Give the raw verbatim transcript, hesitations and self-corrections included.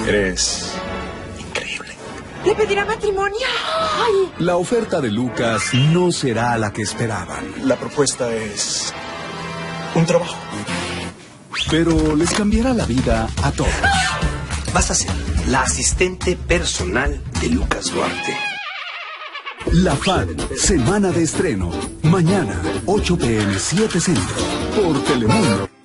Eres increíble. ¿Le pedirá matrimonio? ¡Ay! La oferta de Lucas no será la que esperaban. La propuesta es un trabajo. Pero les cambiará la vida a todos. Vas a ser la asistente personal de Lucas Duarte. La Fan, semana de estreno. Mañana, ocho p m siete Centro. Por Telemundo.